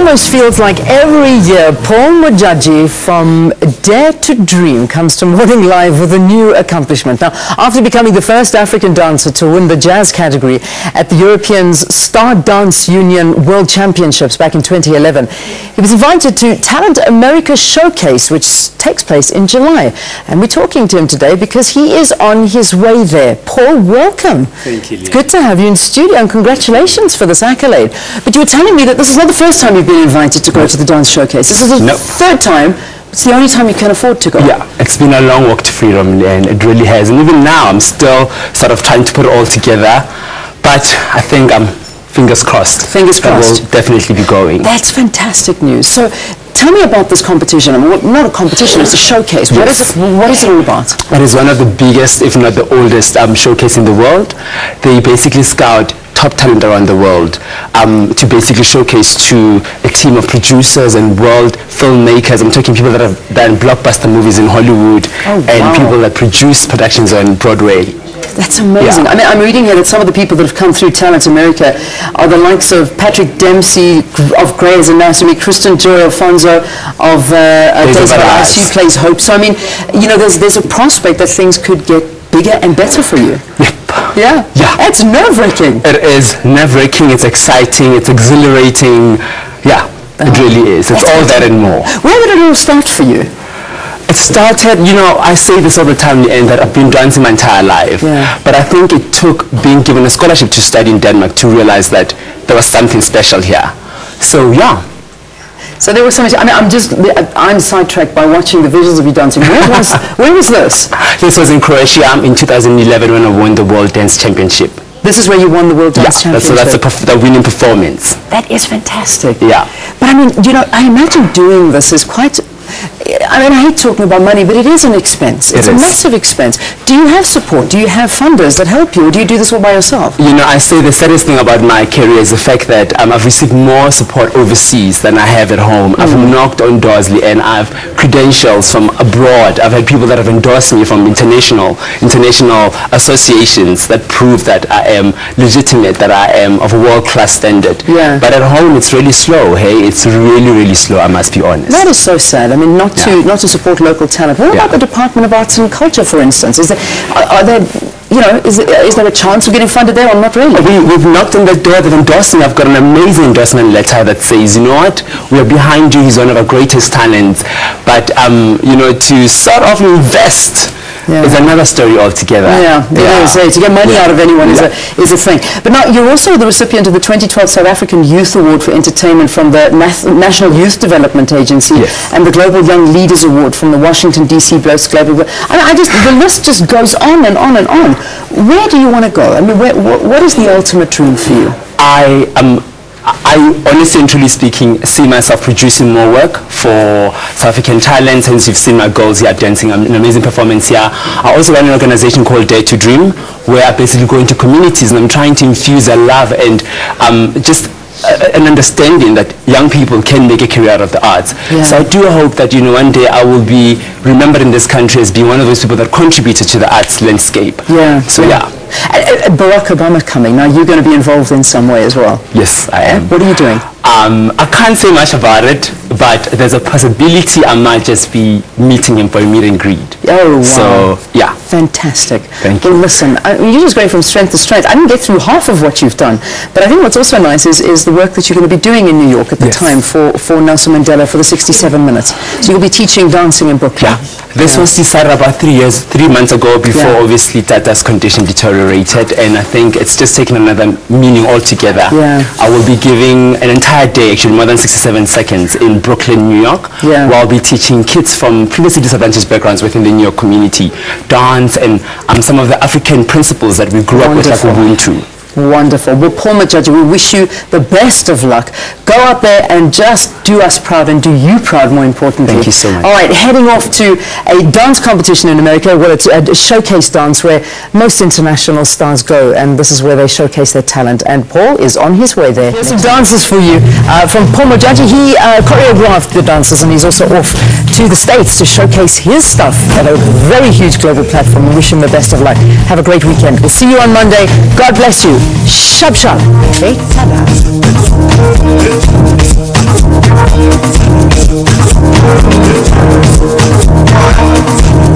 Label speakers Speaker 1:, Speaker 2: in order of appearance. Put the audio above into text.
Speaker 1: almost feels like every year Paul Modjadji from Dare to Dream comes to Morning Live with a new accomplishment. Now, after becoming the first African dancer to win the jazz category at the Europeans Star Dance Union World Championships back in 2011, he was invited to Talent America Showcase, which takes place in July. And we're talking to him today because he is on his way there. Paul, welcome.
Speaker 2: Thank you, Leah.
Speaker 1: It's good to have you in studio, and congratulations for this accolade. But you were telling me that this is not the first time you've been invited to go to the dance showcase. This is the third time. It's the only time you can afford to go.
Speaker 2: Yeah, it's been a long walk to freedom, and it really has. And even now, I'm still sort of trying to put it all together. But I think I'm fingers crossed.
Speaker 1: Fingers crossed.
Speaker 2: We'll definitely be going.
Speaker 1: That's fantastic news. So tell me about this competition. I mean, not a competition, it's a showcase.
Speaker 2: Yes.
Speaker 1: What is it all about?
Speaker 2: It is one of the biggest, if not the oldest, showcase in the world. They basically scout top talent around the world to basically showcase to a team of producers and world filmmakers. I'm talking people that have done blockbuster movies in Hollywood and people that produce productions on Broadway.
Speaker 1: That's amazing.
Speaker 2: Yeah.
Speaker 1: I mean, I'm reading here that some of the people that have come through Talent America are the likes of Patrick Dempsey of Grey's Anatomy, Kristen Joy Alfonso of Days of Our Lives, who plays Hope. So I mean, you know, there's a prospect that things could get bigger and better for you.
Speaker 2: Yep.
Speaker 1: Yeah.
Speaker 2: Yeah.
Speaker 1: It's nerve-wracking.
Speaker 2: It is nerve-wracking. It's exciting. It's exhilarating. Yeah. It really is. It's all that and more.
Speaker 1: Where did it all start for you?
Speaker 2: It started, you know, I say this all the time, and that I've been dancing my entire life.
Speaker 1: Yeah.
Speaker 2: But I think it took being given a scholarship to study in Denmark to realize that there was something special here. So, yeah.
Speaker 1: So there was so much. I mean, I'm sidetracked by watching the visuals of you dancing. Where was this?
Speaker 2: This was in Croatia in 2011 when I won the World Dance Championship.
Speaker 1: This is where you won the World Dance Championship.
Speaker 2: So that's the winning performance.
Speaker 1: That is fantastic.
Speaker 2: Yeah.
Speaker 1: But I mean, you know, I imagine doing this is quite. I mean, I hate talking about money, but it is an expense. It's a massive expense. Do you have support? Do you have funders that help you, or do you do this all by yourself?
Speaker 2: You know, I say the saddest thing about my career is the fact that I've received more support overseas than I have at home. I've knocked on doors, and I have credentials from abroad. I've had people that have endorsed me from international associations that prove that I am legitimate, that I am of a world-class standard.
Speaker 1: Yeah.
Speaker 2: But at home, it's really slow. Hey, it's really, really slow. I must be honest.
Speaker 1: That is so sad. I mean, not to support local talent. What about the Department of Arts and Culture, for instance? Is there, you know, is there a chance of getting funded there, or not really?
Speaker 2: We've knocked on the door. They've endorsed me. I've got an amazing endorsement letter that says, you know what, we are behind you. He's one of our greatest talents. But you know, to sort of invest is another story altogether.
Speaker 1: Yeah, to get money out of anyone is a thing. But now you're also the recipient of the 2012 South African Youth Award for Entertainment from the National Youth Development Agency and the Global Young Leaders Award from the Washington D.C. Blokes Global. I mean, the list just goes on and on and on. Where do you want to go? I mean, what is the ultimate dream for you?
Speaker 2: I honestly and truly speaking see myself producing more work for South African talents. Hence, you've seen my goals here, dancing an amazing performance here. I also run an organization called Dare to Dream, where I basically go into communities and I'm trying to infuse a love and just an understanding that young people can make a career out of the arts. So I do hope that, you know, one day I will be remembered in this country as being one of those people that contributed to the arts landscape. So
Speaker 1: Barack Obama coming. Now you're going to be involved in some way as well.
Speaker 2: Yes, I am.
Speaker 1: What are you doing?
Speaker 2: I can't say much about it, but there's a possibility I might just be meeting him for a meet and greet.
Speaker 1: Oh, wow.
Speaker 2: So, yeah.
Speaker 1: Fantastic.
Speaker 2: Thank you.
Speaker 1: Well, listen, you're just going from strength to strength. I didn't get through half of what you've done, but I think what's also nice is the work that you're going to be doing in New York at the time for Nelson Mandela for the 67 minutes. So you'll be teaching dancing in Brooklyn.
Speaker 2: This was decided about 3 months ago before obviously Tata's condition deteriorated, and I think it's just taken another meaning altogether. I will be giving an entire day, actually more than 67 seconds, in Brooklyn, New York, where I'll be teaching kids from previously disadvantaged backgrounds within the New York community dance and some of the African principles that we grew up with, like Ubuntu.
Speaker 1: Wonderful. Well, Paul Modjadji, we wish you the best of luck. Go out there and just do us proud and do you proud, more importantly.
Speaker 2: Thank you so much.
Speaker 1: All right, heading off to a dance competition in America. Well, it's a showcase dance where most international stars go, and this is where they showcase their talent. And Paul is on his way there. Here's some dances for you from Paul Modjadji. He choreographed the dances, and he's also off to the States to showcase his stuff at a very huge global platform. We wish him the best of luck. Have a great weekend. We'll see you on Monday. God bless you. Shab Shab. Great Sabah.